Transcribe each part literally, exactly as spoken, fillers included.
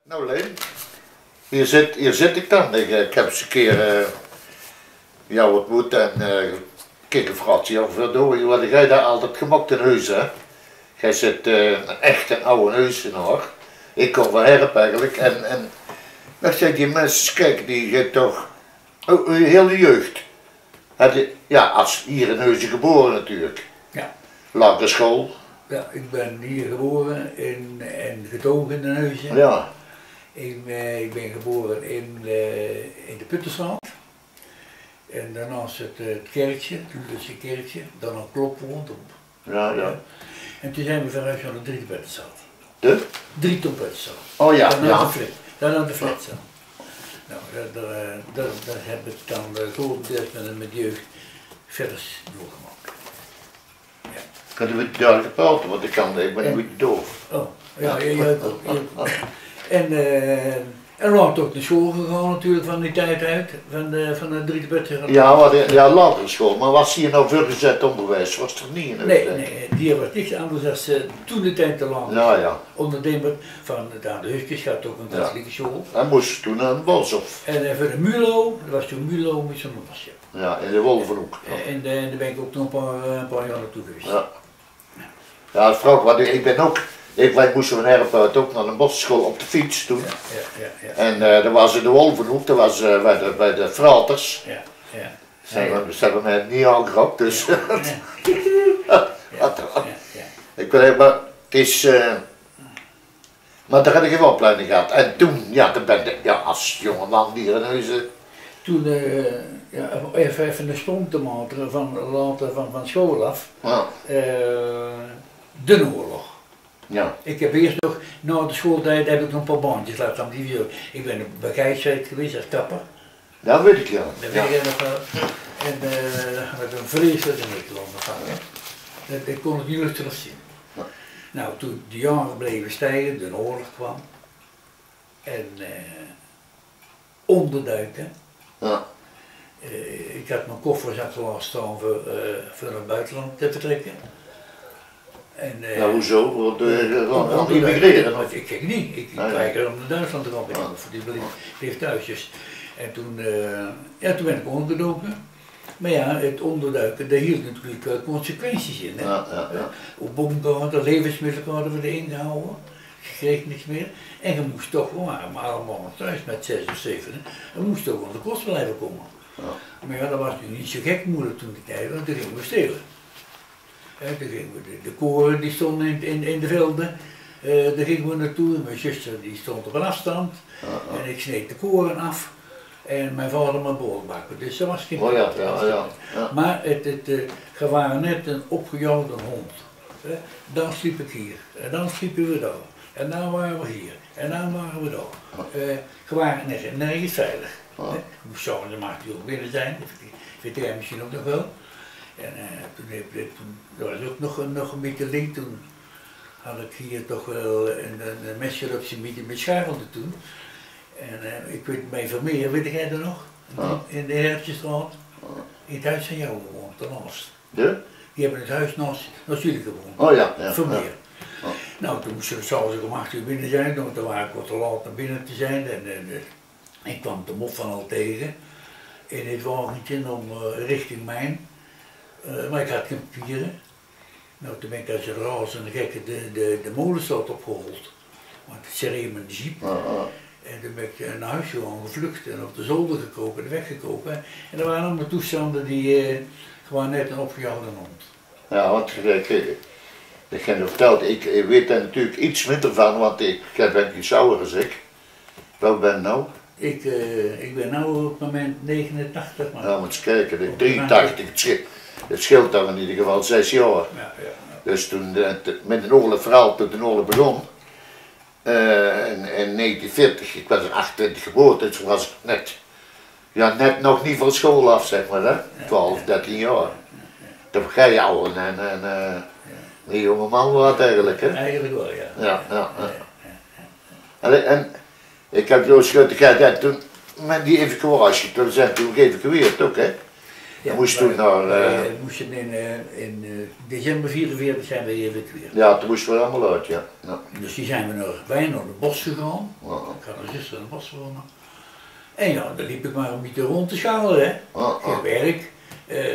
Nou Leen, hier zit, hier zit ik dan. Ik, ik heb eens een keer uh, jou ontmoet en uh, kijk gevraagd, ja, verdorie, wat heb jij daar altijd gemokt in huis, hè? Jij zit uh, een echte oude huizenaar. Ik kom van Herp eigenlijk en, en dan zeg die mensen, kijk, die gaat toch, oh, uw hele jeugd. Heb je, ja, als hier in Huizen geboren natuurlijk. Ja. Lagere school. Ja, ik ben hier geboren in, en getogen in Huizen. Ja. Ik, eh, ik ben geboren in, uh, in de Puttenstraat. En daarnaast het, uh, het kerkje, het Luthersche kerkje, dan een klok woont op. Ja, ja. En toen zijn we verhuisd naar de Drietopettenstraat. De? Drietopettenstraat. Oh ja, Daarna ja. de flat. Daarna de flatzaal. Nou, daar, daar, daar, daar heb ik dan uh, grotendeels met, met jeugd verder doorgemaakt. Ja. Kan je een beetje duidelijk praten, want ik, kan, ik ben een beetje doof. Oh, ja, jij ja, ook. Ja. En, uh, en later ook naar school gegaan natuurlijk van die tijd uit, van de, van de Drietopettenstraat. Ja, wat, ja, lagere school, maar was hier nou voorgezet onderwijs? Was er niet in Nee, nee, die was niks anders dan uh, toen de tijd te lang. Ja, ja. Ondernemer van de aan de Husjes gaat ook een katholieke school. Hij moest toen naar een bos of. En uh, voor de Mulo, dat was toen Mulo met zo'n bosje. Ja, in de Wolvenhoek. Ja. En, uh, en daar ben ik ook nog een paar, uh, een paar jaar naartoe geweest. Ja, ja vrouw, want ik ben ook, ik, wij moesten van Herp uit ook naar een bosschool op de fiets toen. Ja, ja, ja, ja. En uh, dat was in de Wolvenhoek, dat was uh, bij de, bij de Fraters. Ja, ja. Ze hebben, ze hebben mij niet aangerokt, dus. Ja, ja. Ja, ja, ja, ja. Ik weet maar het is. Uh, maar daar heb ik geen opleiding gehad. En toen, ja, toen ben ik, ja, als jongeman hier in Huizen. Toen, uh, ja, even, even een sprong te maken van later van, van school af. Ja. Uh, de oorlog. Ja. Ik heb eerst nog, na de schooltijd heb ik nog een paar bandjes laten gaan. Ik ben bij Gijswijk geweest als kapper. Dat weet ik ja. Dat ja. weet ik nog wel. En uh, met een vreselijke Nederland gevangen. Dat, dat kon ik niet meer terugzien. Ja. Nou, toen de jaren bleven stijgen, de oorlog kwam. En uh, onderduiken. Ja. Uh, ik had mijn koffers aan laten staan voor, uh, voor het buitenland te vertrekken. En, uh, nou, hoezo? Want uh, aan immigreren? Ik, ik, ik niet. Ik nee, kijk er om naar Duitsland te gaan. Ja. Voor die bleef, bleef thuis. Dus. En toen, uh, ja, toen ben ik onderdoken. Maar ja, het onderduiken, daar hield natuurlijk uh, consequenties in. Hè? Ja, ja, ja. Op bomkaarten, levensmiddelenkaarten werden ingehouden. Je kreeg niks meer. En je moest toch gewoon, maar allemaal thuis met zes of zeven. Hè? Je moest toch aan de kost blijven komen. Ja. Maar ja, dat was nu niet zo gek moeilijk toen die tijd, want toen gingen we stelen. He, toen gingen we de, de koren die stonden in, in, in de velden. Uh, daar gingen we naartoe. Mijn zuster die stond op een afstand. Ja, ja. En ik sneed de koren af. En mijn vader mijn brood bakken, dus dat was geen oh ja, ja, ja, ja. Maar het, het, uh, je waren net een opgejaagde hond. Hè? Dan sliep ik hier, en dan sliepen we daar, en dan waren we hier, en dan waren we daar. Uh, je waren nergens, nergens veilig. Ja. Moest s'avonds mag je ook binnen zijn, dat weet jij misschien ook nog wel. En uh, toen, heb, toen dat was ook nog, nog een beetje link, toen had ik hier toch wel een, een, een mesje op zijn midden met schuivelden toen. En uh, ik weet, bij Vermeer, weet jij er nog? Ja. In de Hertjesstraat. Ja. In het huis van jou gewoond, daarnaast. Ja? Die hebben het huis naast, naast jullie gewoond. Oh ja, ja. Vermeer. Ja. Ja. Nou, toen moesten we s'avonds om acht uur binnen zijn, want toen waren ik wat te laat naar binnen te zijn. En, en, en ik kwam de mop van al tegen in het wagentje om uh, richting mijn. Uh, maar ik had geen papieren. Nou, toen ben ik als een raas en gekke de, de, de molenstad opgerold. Want het serieus met de jeep. Ja, ja. En toen ben ik naar huis gewoon gevlucht en op de zolder gekropen en weggekropen. En er waren allemaal toestanden die uh, gewoon net een opgejaagde hond. Ja, want kijk, ik heb je verteld, ik, ik weet daar natuurlijk iets minder van, want ik ben iets ouder als ik. Welk ben je nou? Ik, uh, ik ben nu op het moment negenentachtig. Maar ja, moet eens kijken, ik drieëntachtig, het scheelt, het scheelt dan in ieder geval zes jaar. Ja, ja, ja. Dus toen, met een oorlog verhaal, toen de oorlog begon. Uh, in, in negentien veertig, ik was in achtentwintig geboren, dus was ik net, ja, net nog niet van school af, zeg maar, hè? twaalf, dertien jaar. Toen ga je ouder en, en uh, een jonge man wat eigenlijk, hè? Eigenlijk wel, ja. Ja, ja, ja. En, en ik heb Joost Schutte gehad, toen met die evacuatie, toen zijn toen geëvacueerd ook, hè? Ja, moest toen naar... Uh, we moesten in, uh, in uh, december vierenveertig zijn we hier weer. Ja, toen moesten we allemaal uit, ja. ja. Dus die zijn we naar, wij naar het bos gegaan. Ja. Ik ga naar zuster in het bos wonen. En ja, dan liep ik maar een beetje rond te schalen, hè. Ah, ah. Geen werk. Uh,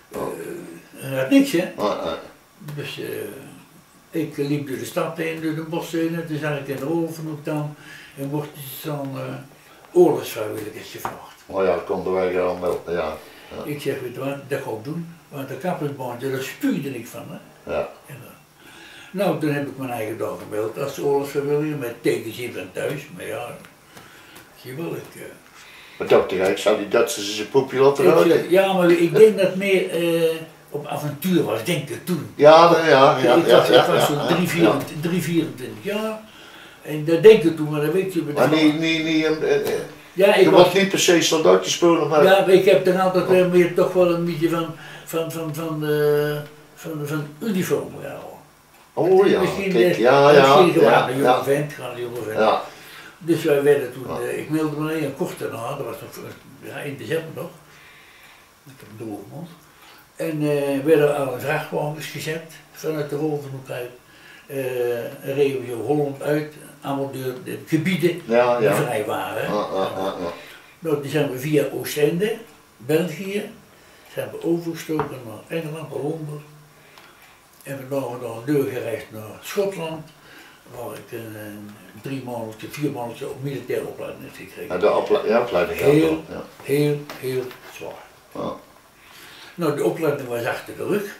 uh, had niks, hè. Ah, ah. Dus uh, ik liep door de stad heen, door de bossen heen. Toen zag ik in de Ovenhoek dan. En wordt dan uh, oorlogsvrijwilligers gevraagd. Oh ja, dat konden wij gewoon wel, ja. ja. Ik zeg, weet je wat, dat ga ik doen. Want de kappersbandje, daar spuurde ik van, hè. Ja. En, uh, nou, toen heb ik mijn eigen dag gebeld als oorlogsvrijwilliger met tekens hier van thuis. Maar ja, zie je wel, ik... Uh, Wat dacht je, ik zou die Duitsers zijn poepje laten houden? Ja, maar ik denk dat het meer uh, op avontuur was, denk ik toen. Ja, ja, ja. ja, ik was, ja, ik was ja, zo'n ja, drie, vierentwintig jaar. En dat denk ik toen, maar dat weet je. Maar niet, niet, niet, uh, ja, ik je was niet per se soldaatjes spelen, maar... Ja, ik heb er altijd uh, meer toch wel een beetje van, van, van, van, uh, van, van uniform gehouden. Oh ja, misschien, kijk, uh, ja, ja. Misschien ja, gewoon een jonge ja. vent, gewoon een jonge vent. Ja. Dus wij werden toen, Ja. uh, ik mailde me een kort daarna, dat was nog ja, in december nog. Ik heb hem doorgemaakt. En uh, werden aan de vrachtwagens gezet vanuit de Rolvenhoek uit. Uh, reden we Holland uit, allemaal de, de gebieden Ja, die ja. vrij waren. Ja, ja, ja, ja. Nou, die zijn we via Oostende, België, zijn we overgestoken naar Engeland, naar Londen. En we zijn dan doorgereisd naar Schotland, waar ik een, een drie maanden, vier maanden op militaire opleiding heb gekregen. Ja, de opla ja, opleiding gaat Heel, wel, ja. heel, heel zwaar. Ja. Nou, de opleiding was achter de rug.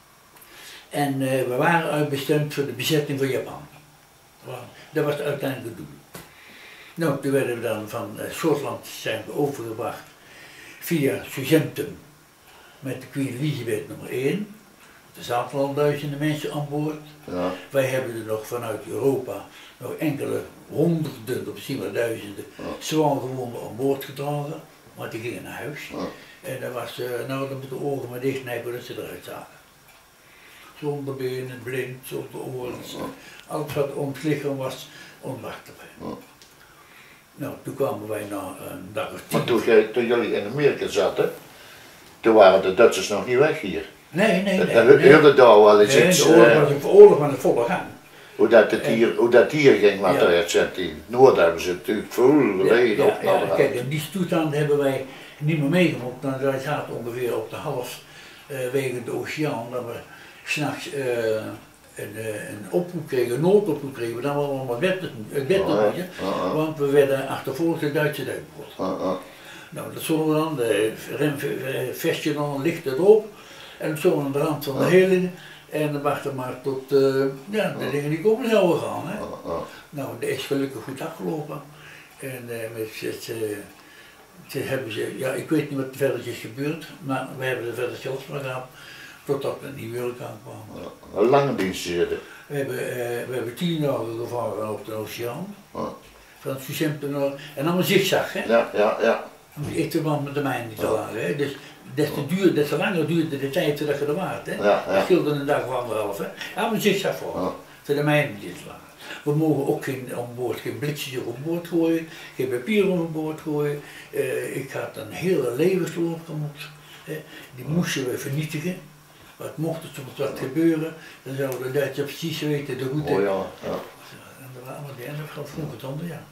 En uh, we waren uitbestemd voor de bezetting van Japan. Dat was het uiteindelijke doel. Nou, toen werden we dan van uh, Schotland zijn we overgebracht via Southampton met de Queen Elizabeth nummer één. Er zaten al duizenden mensen aan boord. Ja. Wij hebben er nog vanuit Europa nog enkele honderden, of misschien wel duizenden, Ja. zwaargewonden aan boord gedragen, want die gingen naar huis. Ja. En dat was, uh, nou dan moeten de ogen maar dichtknijpen dat ze eruit zagen. Zonder benen, blind, zonder oren. Ja. Alles wat ons lichaam was, onwachtbaar. Ja. Nou, toen kwamen wij na een dag of tien. Maar toen, jij- toen jullie in Amerika zaten, toen waren de Duitsers nog niet weg hier. Nee, nee, nee. De nee. hele dag wel eens Nee, iets, de oorlog eh, was een oorlog met een volle gang. hoe, dat het hier, hoe dat hier ging, want Ja. er zit in het noorden hebben ze natuurlijk veel geleden Ja, op ja, naar de kijk, in die toestand hebben wij niet meer meegemaakt. Dan wij zaten ongeveer op de half uh, wegen de oceaan, dat we s'nachts uh, een, uh, een oproep kregen, een noodoproep kregen, dan wel allemaal wet, het wet Ja, doen, ja, ja. want we werden achtervolgd door Duitse duikboot. Ja, ja. Nou, dat zullen we dan, de remvestje dan licht erop en dat zullen we aan de rand van de Ja. helling en dan wachten maar tot uh, ja, de dingen die komen zouden gaan. Hè. Ja, ja. Nou, dat is gelukkig goed afgelopen. En uh, met, het, uh, ze hebben ze, ja, ik weet niet wat er verder is gebeurd, maar we hebben er verder zelfs maar gehad, totdat we in New York aankwamen. Ja. Een lange dienst zitten. We hebben, uh, we hebben tien dagen gevaren op de oceaan, Ja. van Southampton naar, en allemaal zigzag, hè. Ja, ja, ja. Ik verband met de mijn niet te Ja. lagen, hè. Dus des te, duur, des te langer duurde de tijd voordat je er waart, hè. Ja, ja. Dat scheelde een dag of anderhalf, hè. Allemaal zigzag voor, Ja. voor de mijn niet te lagen. We mogen ook geen, aan boord, geen blikjes op boord gooien, geen papier op boord gooien. Uh, ik had een hele levensloop gehad. Hè. Die moesten we vernietigen. Wat mocht er soms wat gebeuren, dan zouden de Duitsers precies weten de route. Oh ja, ja. En dat waren allemaal die ene van vroeger tanden, ja.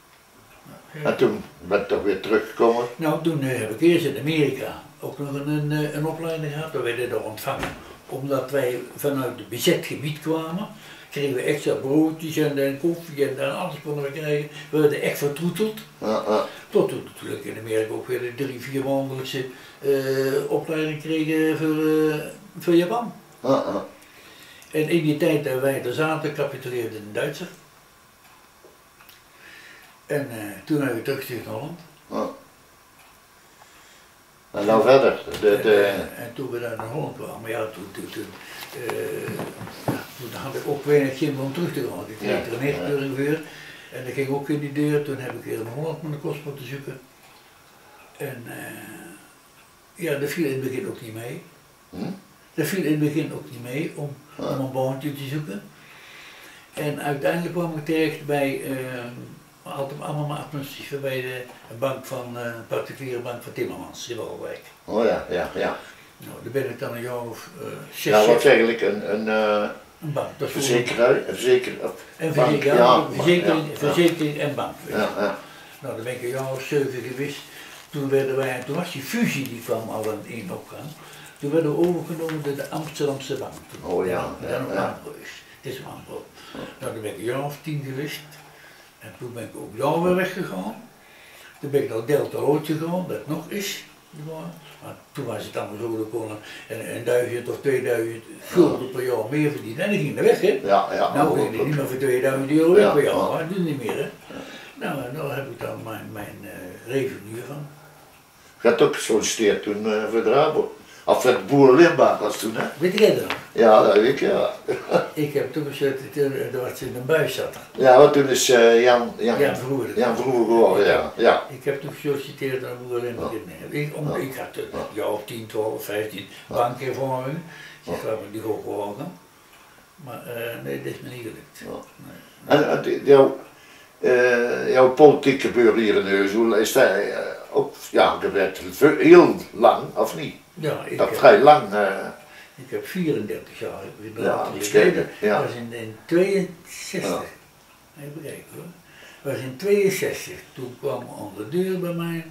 Nou, En toen ben ik toch weer teruggekomen. nou, toen uh, heb ik eerst in Amerika ook nog een, een, een opleiding gehad. We werden daar ontvangen omdat wij vanuit het bezet gebied kwamen. Kregen we extra broodjes en, en koffie en, en alles konden we krijgen. We werden echt vertroeteld. Ja, ja. Tot toen natuurlijk in Amerika ook weer de drie, vier maandelijkse uh, opleiding kregen voor, uh, voor Japan. Ja, ja. En in die tijd dat wij er zaten, capituleerde een Duitser. En uh, toen hebben we teruggestuurd naar Holland. Ja. En dan verder. De, de... En, uh, en toen we daar naar Holland kwamen, ja, toen, toen, toen, uh, ja, toen had ik ook weinig zin om terug te gaan. Ik kreeg Ja, er een echt ja. deur in weer. En dat ging ook in die deur. Toen heb ik weer in Holland mijn kost moeten zoeken. En uh, ja, dat viel in het begin ook niet mee. Hm? Dat viel in het begin ook niet mee om, Ja. om een baantje te zoeken. En uiteindelijk kwam ik terecht bij uh, Maar altijd allemaal maar administratief bij de bank van, uh, particuliere bank van Timmermans in Walwijk. Oh ja, ja, ja. Nou, daar ben ik dan een jaar of uh, zes, Ja, wat is eigenlijk een, een, uh, een bank. Dat is verzekeraar, een verzeker, en bank, verzekering, ja, verzekering, ja, verzekering en bank. Ja, ja. Nou, daar ben ik een jaar of zeven geweest. Toen, werden wij, toen was die fusie, die kwam al in één opgang. Toen werden we overgenomen door de Amsterdamse bank. Toen. Oh ja, En ja, dan ook ja. Ambroos. Het is een Ambroos. Nou, toen ben ik een jaar of tien geweest. En toen ben ik ook daar weer weggegaan. Toen ben ik naar Delta Rood gegaan, dat nog is. Maar toen was het allemaal zo, dat kon een, een duizend of tweeduizend gulden per jaar meer verdienen. En die ging er weg, hè. Ja, ja. Nou ging het niet meer voor tweeduizend euro weg Ja, per jaar, ja. maar dat doet niet meer, hè. Nou, en daar heb ik dan mijn, mijn uh, revenue van. Je had ook gesolliciteerd toen uh, voor de Rabo. Of voor de boerenleenbaan was toen, hè? Weet jij dat? Ja, dat weet ik, ja. Ik heb toen gezegd dat wat in een buis zat. Ja, want toen is uh, Jan, Jan, Jan Vroeger. Jan Vroeger geworden, ja. ja. Ik heb toen gesolliciteerd naar boerenleenbaan. Ja. Ik, om, ik had een jaar of tien, twaalf, vijftien bankervaring. Ik had me die ook gehouden. Maar uh, nee, dat is me niet gelukt. Ja. Nee. En uh, jouw, uh, jouw politiek gebeuren hier in Heusel, is dat uh, ook, ja, dat werd heel lang, of niet? Ja, ik Dat heb, vrij lang. Uh, ik heb vierendertig jaar in Ja, de geschreven, ja. Dat was in, in tweeënzestig. Ja. Even kijken hoor. Dat was in tweeënzestig. Toen kwam aan de deur bij mij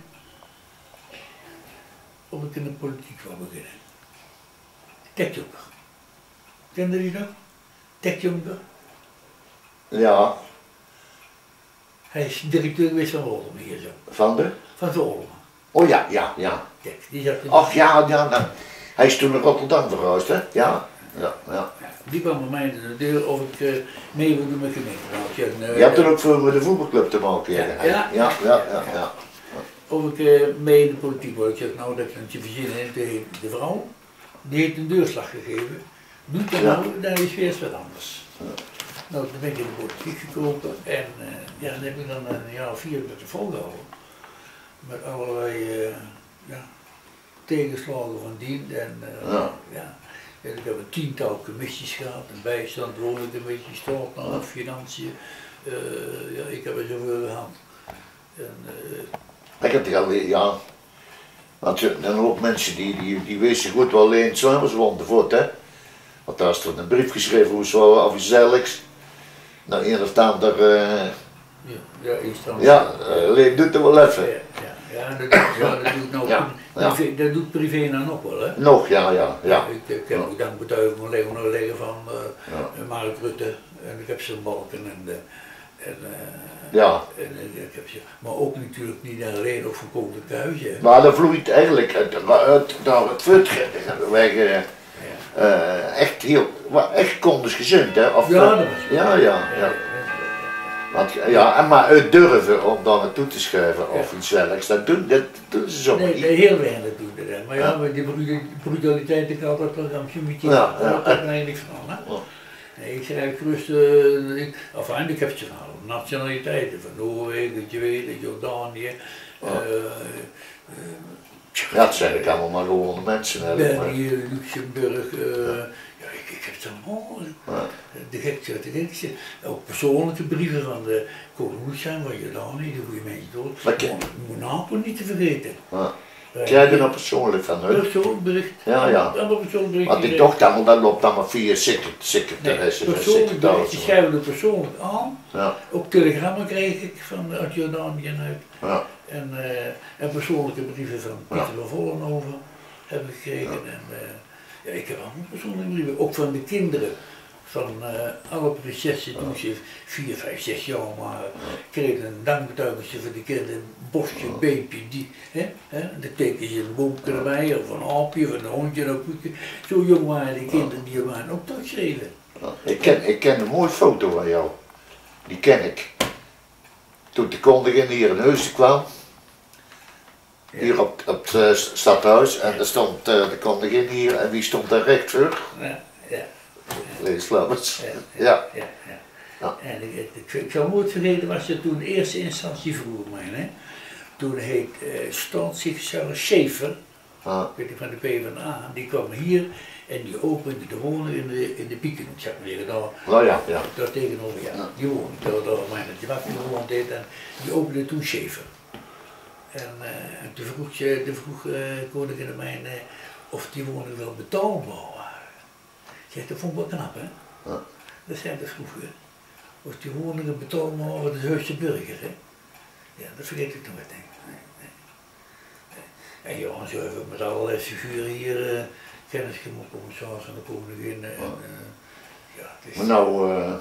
of ik in de politiek wou beginnen. Tek Jonker. Kende die nog? Tek Jonker. ja, Hij is directeur geweest van Rolm hier zo. van de? Van Rolm. Oh ja, ja, ja. Kijk, die zat in Ach ja, ja, nou, hij is toen naar Rotterdam verhuisd, hè? Ja, ja, ja. Die kwam bij mij naar de deur of ik uh, mee wil doen met gemeenteraad. Uh, Je hebt toen ook veel met de voetbalclub te maken, Ja, ja, ja, ja, ja, ja, ja. Of ik uh, mee in de politiek word. Ik zeg, nou dat kan je verzinnen. En toen heeft de vrouw, die heeft een deurslag gegeven. Doe dat Ja. nou, dan is weer eens wat anders. Nou, toen ben ik in de politiek gekomen en uh, ja, dan heb ik dan een jaar of vier met de volgehouden. Met allerlei uh, ja, tegenslagen van dien en uh, Ja. ja. En ik heb een tiental commissies gehad, een bijstand, woningcommissie, staatnaam, financiën. Uh, ja, ik heb er zoveel gehad. En, uh, Ik heb het al, ja. Want je, dan ook mensen die, die, die wisten goed wel alleen zwemmers woonden voort, hè. Want daar is er een brief geschreven hoe zo of iets dergelijks. Nou, een of ander, uh, ja, ja, is dan. ja, uh, Leen doet het wel even. Ja, ja, ja, dat, doet- ja, dat doet nou Ja, ja. privé, dat doet privé nou nog wel, hè? Nog, ja, ja, ja. Ik, ik heb ook dankbetuigingen liggen nog liggen van uh, Ja. Mark Rutte en ik heb zijn balken en de. En, uh, Ja. en, en ik heb ze, maar ook natuurlijk niet alleen ook voor Koninklijke Huizen. Maar dat vloeit eigenlijk uit, uit naar het Futweg, uh, Ja. uh, echt heel, wa- echt kondensgezind, hè? Of, Ja, uh, dat was ja, ja, ja. Want, ja, en maar uit durven om daar naartoe te schuiven of Ja. iets dergelijks, dat doen, dat doen ze zo Nee, niet. nee, heel weinig doen er dan. Maar ja, Ja. maar die brutal- brutaliteit ik altijd wel een beetje. Ja, ja. Dat is eigenlijk van, hè? Ja. Nee, ik schrijf gerust, uh, ik, enfin, ik heb ze van alle nationaliteiten, van Noorwegen, Zweden, Jordanië, uh, Ja, het zijn eigenlijk allemaal maar gewone mensen, hè. maar- België, Luxemburg, uh, ja, ik, ik heb ze allemaal, Ja. de gekste uit de gekste. Ook persoonlijke brieven van de koning zijn, van Jordanië, de goede mensen dood. Maar ke- Monaco niet te vergeten. Ja. Krijg je er nou persoonlijk van, hè? Persoonlijk bericht. Ja, ja. Allemaal persoonlijk bericht. Want ik dacht allemaal, dat loopt allemaal via secret- secretaressen en persoonlijk bericht, die secretarissen. schrijven er persoonlijk aan. Ja, Ook telegrammen kreeg ik van uit Jordanië en uit. ja, En, uh, en persoonlijke brieven van Pieter van Vollenhoven heb ik gekregen. En, uh, ja, ik heb allemaal persoonlijke brieven, ook van de kinderen. Van uh, alle prinsessen toen ze vier, vijf, zes jaar waren, kregen een dankbetuiging voor de kinderen, een bosje, een beepje, die, hè, hè, dan teken je een boomje erbij, of een aapje, of een hondje, een koekje. Zo jong waren die kinderen, die waren ook teruggeschreven. ja. Ik ken, ik ken een mooie foto van jou. Die ken ik. Toen de koningin hier in Heusden kwam, hier op, op het uh, stadhuis, en er stond uh, de koningin hier, en wie stond daar recht voor? Ja, ja. Lees Lammers. Ja, Ja. ja, ja. Ja. En ik, ik, ik zal nooit vergeten, was je toen de eerste instantie vroeg mij, hè. Toen heet uh, staatssecretaris Schaefer, Ah. weet je, van de PvdA, die kwamen hier en die opende de woning in de, in de Pieken, ik zeg maar zeggen, daar, Nou ja, ja. daar tegenover, ja, Ja. die woning, daar, daar waar het wakker gewoond heeft en die opende toen Schaefer. En, uh, en toen vroeg, je, toen vroeg uh, koningin aan mij uh, of die woningen wel betaalbaar waren. Ik zeg, dat vond ik wel knap, hè? Ja. Dat zei dat vroeger. Of die woningen betaalbaar waren, dat is Heuse burger, hè? Ja, dat vergeet ik nooit, denk ik. Nee, nee. En ja, zo heb ik met allerlei figuren hier uh, kennis gemaakt, commissaris en de koningin. En, uh, ja, het is... Maar nou, uh,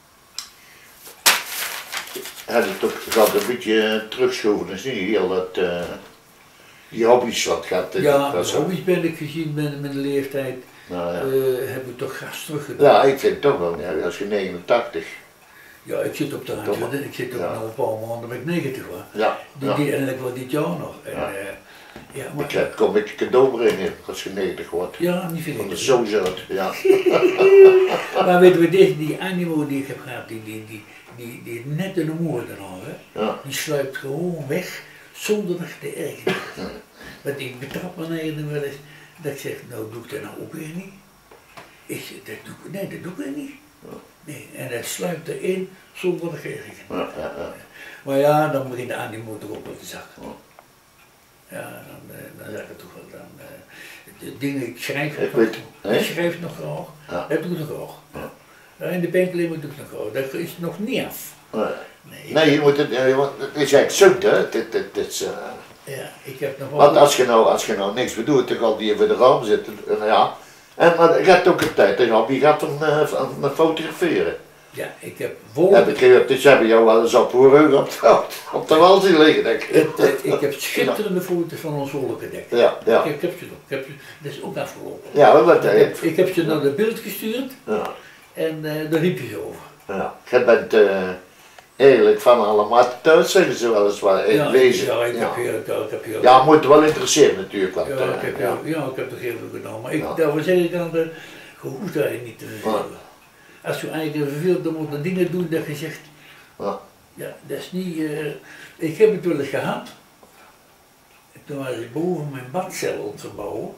had het toch gaat een beetje terugschoven, is niet heel dat, uh, die hobby's wat gaat. Ja, de hobby's ben ik gezien met mijn leeftijd, nou, ja. uh, heb ik toch gas teruggedaan. Ja, ik vind het toch wel, ja, als je negenentachtig. Ja, ik zit op de randje, ik zit op ja. nog een paar maanden, ben ik negentig hoor. Ja, Die, ja. die, en ik wel dit jaar nog. En, Ja. uh, ja, maar, Ik heb, kom ik cadeau brengen als je negentig wordt. ja, niet Van de vergeten. zoonzoon, ja. Maar weten we, deze, die animo die ik heb gehad, die, die, die, die, die net een moordenaar, hè, Ja. die sluipt gewoon weg zonder dat je te ergeren. Want ik betrap me eigenlijk wel eens dat ik zeg, nou doe ik dat nou ook weer niet. Ik zeg, dat doe ik, nee, dat doe ik weer niet. Nee, en hij sluipt erin zonder dat je ergert. Ja, ja, ja. Maar ja, dan begint de animo toch ook wel te zakken. Ja. Ja, dan, eh, dan zeg ik toch wel, dan, uh, de dingen, ik schrijf Ik nog, weet, hè? ik schrijf nog graag, Ja. dat doe ik nog graag. Ja. Ja, in de penkelimmer doe ik nog graag, dat is nog niet af. Ja. Nee, Nee, je moet het, je moet- het is eigenlijk zoet, hè. Dit, dit, dit is, uh, ja, ik heb nog wel... want als je, nou, als je nou niks bedoelt, dan gaat die voor de raam zitten. En, ja. En, maar je gaat ook een tijd, hè, je gaat van, uh, van van fotograferen. Ja, ik heb Heb wolken. ik gehoord, dus hebben jou wel eens op horen op, op, op de wal zien liggen, denk ik. Het, eh, ik heb schitterende foto's van ons wolkendek. Ja, ja. Ik, heb, ik heb ze nog, ik heb ze, dat is ook afgelopen. Ja, wat, Ik uh, heb, ik heb ze naar de beeld gestuurd ja, en uh, daar riep je ze over. ja. Je bent uh, eigenlijk van alle maten thuis, zeggen ze wel eens wel, in Ja, wezen. ja, ik Ja. heb heel, ik heb heel, Ja, moet wel interesseren natuurlijk. Want, ja, uh, ik heb, ja. heel- ja, ik heb er heel veel gedaan, maar ik, Ja. daarvoor zeg ik aan de, je hoeft daar niet te vervelen. Als je eigenlijk verveelt, dan moet je dingen doen dat je zegt, Ja. ja, dat is niet, uh, ik heb het wel eens gehad. Toen was ik boven mijn badcel om te bouwen.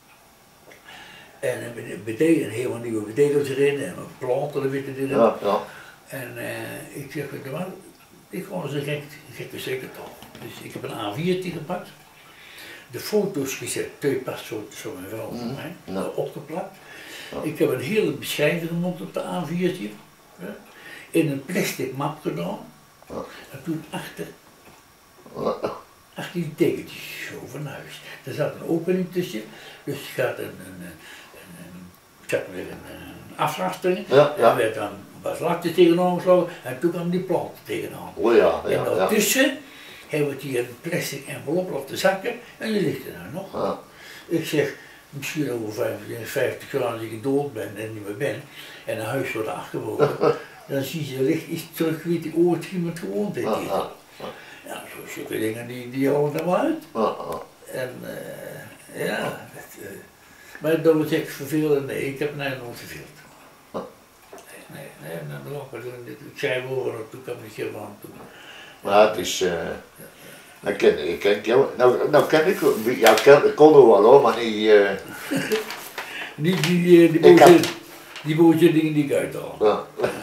En er betekent helemaal nieuwe betekens erin en planten er weer erin. Ja, ja. En uh, ik zeg, weet je wat, ik was een gek, gekke secretar. Dus ik heb een A viertje gepakt, de foto's gezet, twee pasfoto's van mijn vrouw van mij, Ja. opgeplakt. Ja. Ik heb een hele beschrijving gemaakt op de A viertje, hè, in een plastic map gedaan. Ja. En toen achter, Ja. achter die tekentjes zo van huis. Er zat een opening tussen, dus je gaat een, een, een, een, zeg maar een, een afraster, Ja, ja. en werd dan wat lakte tegenaan geslagen en toen kwam die planten tegenaan. Oh ja, En ja, ja. daartussen hebben we het hier een plastic envelop laten zakken en die ligt er nou nog. Ja. Ik zeg, misschien over vijftig jaar als ik dood ben en niet meer ben en een huis wordt afgebroken, dan zie je er ligt iets terug wie die ooit iemand gewoond heeft Ja, hier. ja. Ja, zo zulke dingen die, die houden er wel uit. Ja, ja. En uh, ja, dat, uh, maar dat was echt vervelend, nee, ik heb mij nooit verveeld. Nee, nee, nee, naar de lopen doen, dit- ik schrijf over en toen kwam ik hier aan toe. Maar het is, uh, nou ken, ik ken jou, nou, nou ken ik, ja, ik ken, ik kon er wel hoor, maar niet, uh, Die, die, eh, die, Ik boze, heb- die boze dingen die ik uithaal. ja.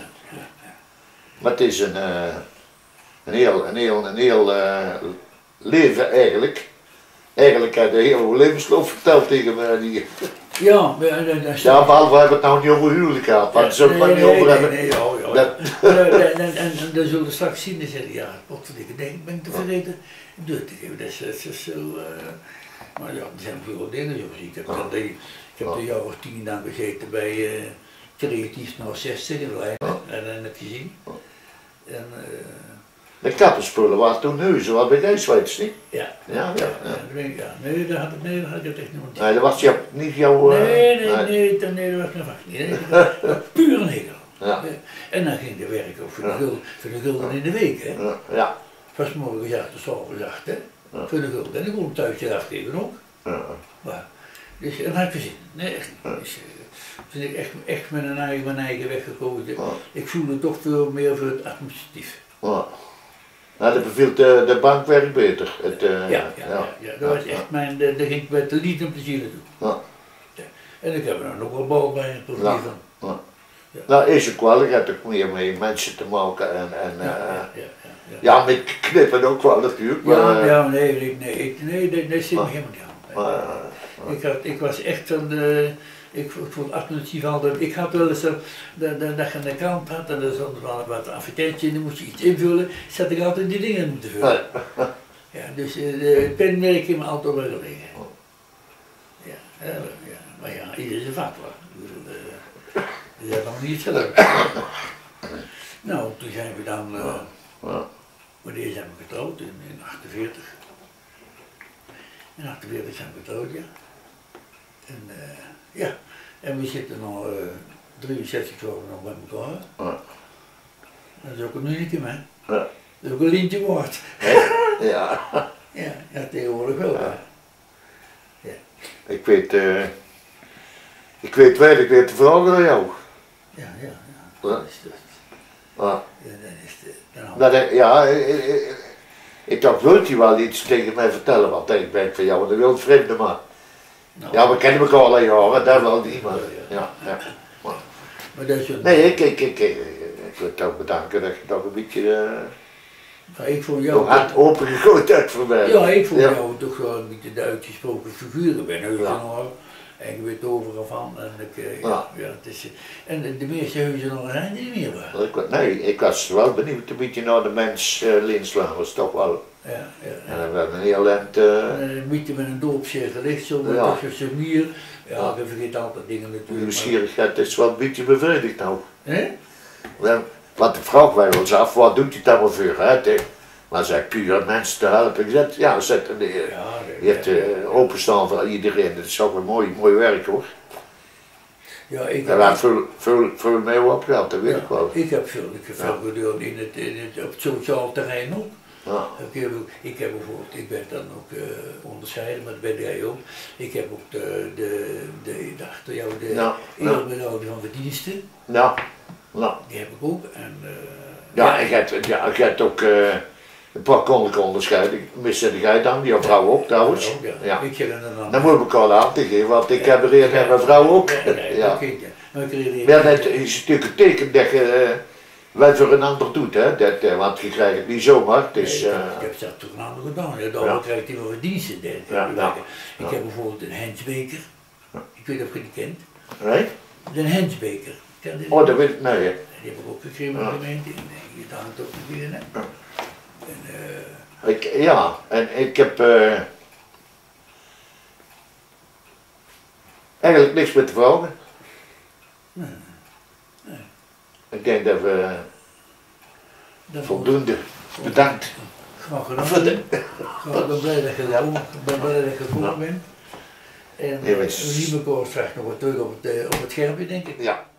Maar het is een, uh, een heel, een heel, een heel uh, leven eigenlijk. Eigenlijk heb je heel levensloop verteld tegen mij. Die, Ja, maar ja, dat is ja, behalve we hebben het nou niet over huwelijk gehad, maar het is ook nee, maar niet nee, over nee, hebben. nee, ja, ja, Dat- ja. En, en, en, en dan zullen we straks zien, dan zeggen ja, potverdikke, denk ben ik te vergeten, deur te geven. Dat is, dat is zo, uh, maar ja, er zijn veel dingen zo gezien. Ik heb, dan die, ik heb een jaar of tien dan gezeten bij uh, Creatief naar zestig in Leiden, en dan heb je gezien. En, uh, De kappenspullen waren toen huizen, wat bij jij Zweeds niet? ja, Ja, ja, ja, ja. dat weet ik, ja. Nee, daar had ik, nee, daar had ik het echt nog niet. Nee, dat was jou, niet jouw... uh, Nee, nee, nee, dat, nee, dat was mijn vak niet. Nee, dat was puur een hekel. Ja. En dan ging de werk ook voor de Ja. gulden, voor de gulden in de week. Hè. Ja, ja. Van 's morgens acht tot 's avonds acht, hè. Ja. Voor de gulden. En ik kon thuis je afgeven ook. Ja. Maar, dus dat had ik gezien. Nee, echt niet. Dus, uh, toen ik echt, echt met een eigen, mijn eigen weg gekozen. Ja. Ik voelde toch veel meer voor het administratief. Ja. Nou, dat beviel de, de bankwerk beter. Het, uh, ja, ja, ja, ja, ja, dat was echt mijn, daar ging ik met lied en plezier naartoe. Ja. Ja. En ik heb er dan ook wel bal bij, toch Ja. niet van. Ja. Ja. Nou, is ook wel, je hebt ook meer mee mensen te maken en, en uh, Ja, ja, ja, ja, ja. ja, met knippen ook wel natuurlijk. Maar, Ja, uh, ja, nee, nee, nee, ik- nee, dat, dat zit me Maar- helemaal niet aan. Nee, maar, nee. Ik, had, ik was echt van de, ik vond administratief altijd, ik had wel eens zo, dat, dat, dat je een krant had en er stond wel wat advertentie en dan moest je iets invullen, zat ik altijd die dingen moeten vullen. Ja, dus uh, de penwerk in me altijd wel gelegen. Ja, uh, ja, maar ja, ieder zijn vak wel. Ik bedoel, uh, dat is nog niet hetzelfde. Nou, toen zijn we dan, uh, ja. wanneer zijn we getrouwd? In, in achtenveertig. In achtenveertig zijn we getrouwd, ja. En uh, ja, en we zitten nog uh, drieënzestig jaar nog bij elkaar. Ja. Dat is ook een unieke man. Ja. Dat is ook een lintje waard. Ja. Ja, ja, tegenwoordig wel. Ja. Ja. Ik weet, uh, ik weet wel, ik weet de vragen aan jou. Ja, ja, ja. Ja. Dat is, dat is, Ja. ja, dat is de, dan Nou, dat- ja, ik, ik, ik dacht, wilt u wel iets tegen mij vertellen, want ik ben van jou, de wild vreemde man. nou, Ja, we kennen elkaar al jaren, dat wel niet, maar ja, ja. Maar, maar dat is een, nee, ik, ik, ik, ik, ik wil jou bedanken dat je toch een beetje uh, maar ik vond jouw jou, hart opengegooid hebt voor mij. ja, ik vond Ja. jou toch wel een beetje de uitgesproken figuur. Ik ben Heugenaar en ik weet overal van. En, ik, uh, ja. Ja. Ja, het is, en de, de meeste Heugenaar zijn er niet meer waar. Ik, wa- nee, ik was wel benieuwd een beetje naar de mens uh, Linslaan, was toch wel. Ja, ja, ja. En dan werd een heel eind. Uh, En een beetje met een doopsje gelicht, zo met Ja. ja. zo'n muur. Ja, Ja. je vergeet altijd dingen de natuurlijk. nieuwsgierigheid is wel een beetje bevredigd nou. Maar, hè? Wel, Want de vraag wij ons af, wat doet hij daar wel voor? Hè? De- Maar zij puur mensen te helpen. Ik zeg, ja, zet een, je Ja, hebt uh, openstaan voor iedereen. Dat is ook een mooi, mooi werk hoor. ja, ik En we hebben veel, veel, veel mee opgehaald, dat weet ja, ik wel. ik heb veel, ik heb Ja. veel geduld in het, in het, op het sociaal terrein ook. Ja. Ik heb, ook- ik heb bijvoorbeeld, ik ben dan ook uh, onderscheiden, maar dat ben jij ook. Ik heb ook de, de, de, de achter jou de Ja, ja. eerbehouden van verdiensten, Nou, nou. die heb ik ook. En, uh, Ja, en je hebt, ja, je hebt ook uh, een paar koninklijke onderscheiden. Missen jij dan, die vrouw ook trouwens. ook, ja. Ja. Ik heb er dan Dan moet ik elkaar aan te geven, want ik heb er een en mijn vrouw ook. Ja, nee, Ja. ook ik, ja. Maar ik kreeg die- Maar dat is natuurlijk een teken dat je uh, wat voor een ander doet, hè? Dat, uh, want je krijgt het niet zomaar. Dus, Nee, ik, uh, heb, ik heb zelf toch een ander gedaan. Ja, daarom Ja. krijg ik wel verdiensten. denk ik. Ja, ja. Ik heb bijvoorbeeld een Hensbeker. Ik weet niet of je die kent. nee? Een Hensbeker. Ken je die? Oh, dat weet ik, nee. hè. Die heb ik ook gekregen van de Ja. gemeente. En die hangt ook nog weer. Hè. Ja. En, uh, Ik, ja, en ik heb uh, eigenlijk niks met te vragen. nee, nee. Ik denk dat we Dat voldoende bedankt. Graag gedaan. Voor de- Graag, ik ben blij dat je gekomen, ik ben blij dat je gekomen Ja. bent. En Nee, uh, maar- we zien elkaar straks nog wat terug op het, uh, op het schermpje, denk ik. Ja.